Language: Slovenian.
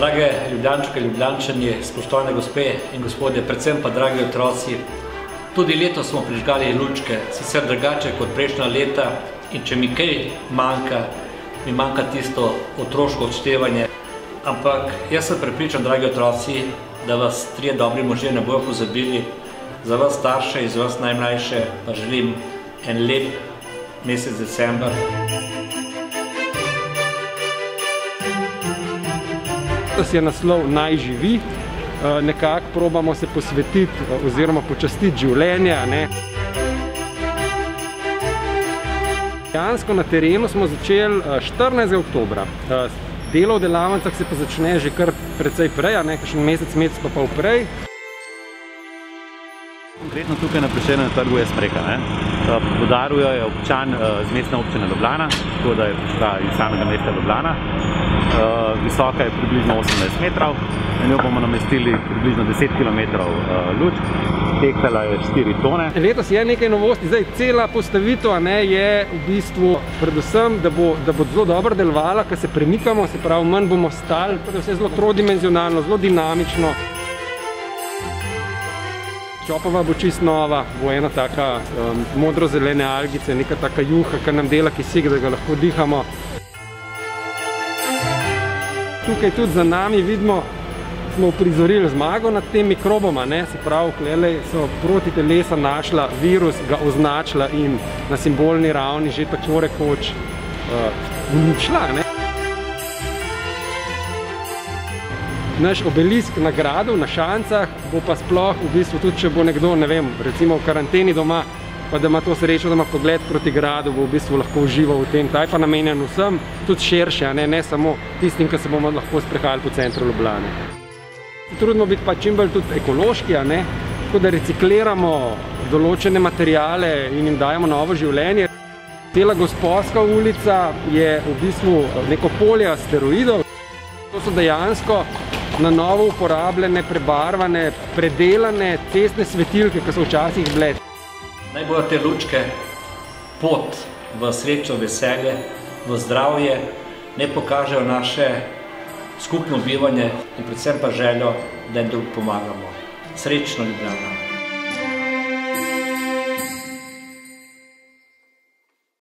Drage Ljubljančke, Ljubljančani, spoštovane gospe in gospodje, predvsem pa dragi otroci, tudi letos smo prižgali lučke, sicer drugače kot prejšnja leta, in če mi kaj manjka, mi manjka tisto otroško odštevanje. Ampak jaz sem prepričan, dragi otroci, da vas trije dobri možje ne bojo pozabili. Za vas starše in za vas najmlajše pa želim en lep mesec december. Letos je naslov Naj živi, nekako probamo se posvetiti oziroma počastiti življenja. Dejansko na terenu smo začeli 14. oktobra. Delo v delavnicah se pa začne že kar precej prej, kakšen mesec pa prej. Konkretno tukaj na Prešernovem trgu je spreka. Podaril jo je občan z mestne občine Ljubljana, tako da je prišla iz samega mesta Ljubljana. Visoka je približno 18 metrov, na njo bomo namestili približno 10 km lučk, tehtala je 4 tone. Letos je nekaj novosti, zdaj cela postavitev je v bistvu predvsem, da bo zelo dobro delovala, ko se premikamo, se pravi manj bomo stali, da je vse zelo trodimenzionalno, zelo dinamično. Čopova bo čist nova, bo ena taka modro-zelene algice, neka taka juha, ki nam dela kisik, da ga lahko dihamo. Tukaj tudi za nami vidimo, smo uprizorili zmago nad tem mikroboma, se pravi, tukaj so proti telesa našla virus, ga označila in na simbolni ravni že tako rekoč uničila. Naš obelisk na gradu, na šancah, bo pa sploh v bistvu tudi, če bo nekdo, ne vem, recimo v karanteni doma, pa da ima to srečo, da ima pogled proti gradu, bo v bistvu lahko užival v tem. Ta je pa namenjen vsem, tudi širše, ne samo tistim, ki se bomo lahko sprehajali po centru Ljubljane. Trudimo biti pa čim bolj tudi ekološki, tako da recikliramo določene materiale in jim dajemo novo življenje. Cela Gosposka ulica je v bistvu neko polje asteroidov. To so dejansko na novo uporabljene, prebarvane, predelane cestne svetilke, ki so včasih bile. Naj bodo te lučke pot v srečo, veselje, v zdravje, naj pokažejo naše skupno bivanje in predvsem pa željo, da jim drug pomagamo. Srečno, Ljubljana!